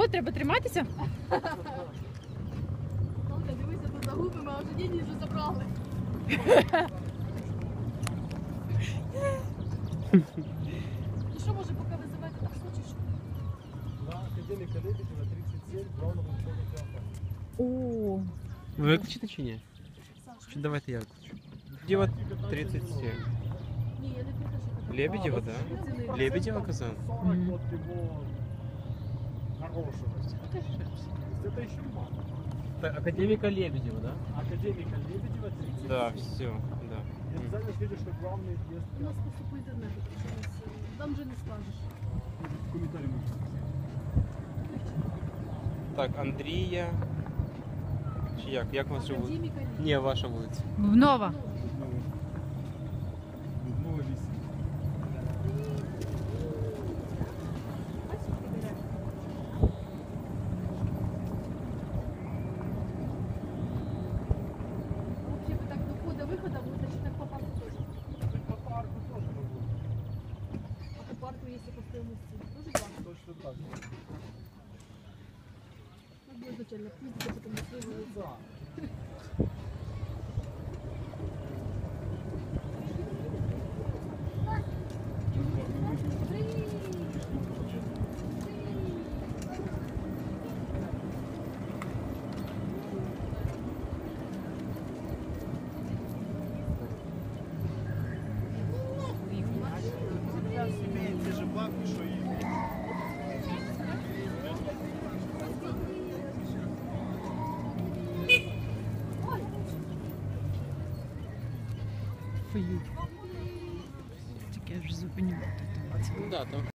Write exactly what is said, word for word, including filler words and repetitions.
О, треба триматися? Дивися, тут загубимо, а вже діді вже забрали. Ну що, може, поки визивати так хочеш? На академіка Лебедєва тридцять сім, главного входу театра. О, Ви виключите чи ні? Чи давайте я виключу. Діва тридцать семь. Ні, я не пам'ятаю, що таке. Лебедєва, да? Лебедєва казав? сорок вот его хорошего. Это еще мало. Академіка Лебедєва, да? Академика Лебедева тридцать семь. Да, все, да. И обязательно видишь, что главный въезд У нас просто по інтернету, що у нас, е, там вже не скажеш. в комментарии. Так, Андрія. Чи як? Як вас живуть? Академіка Лі. Ні, ваша вулиця. Нова. Дубнова вісім. Вообще би так до входа-вихода, буде чи так по парку теж. По парку тоже могу. А по парку, якщо по стоимости, дуже класно. Точно так. Так буде звичайно, піздити, потім на свою вулицю. Да. Сейчас имеет те же бабки, что и Фою. Тільки я вже зупиню. Ну да, там